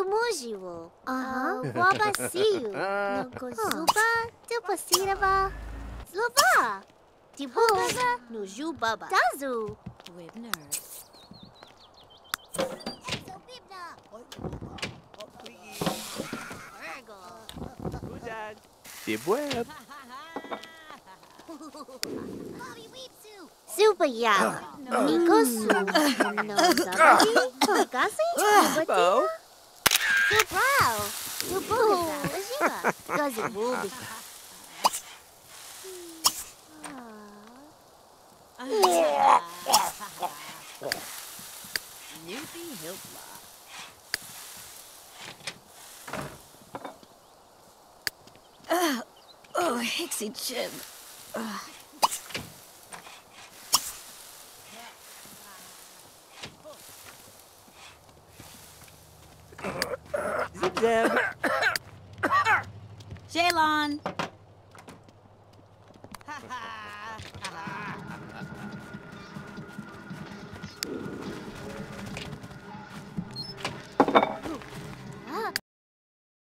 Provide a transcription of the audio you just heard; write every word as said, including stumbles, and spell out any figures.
Tumujiwo. Uh-huh. Wabasiu. Nukozuba. Tupasiraba. Zluba. Tibugaza. Nujubaba. Dazu. Wibner. Dibweb. Super Yala. Nikosu. No Zabadi. Tagasi. Bo. Subrao. Subugaza. Ajiba. Gazabubi. Snoopy Hilpla. Uh, oh, Hixie Jib. Uh. Zip Zeb. Shaylon. Ha ha.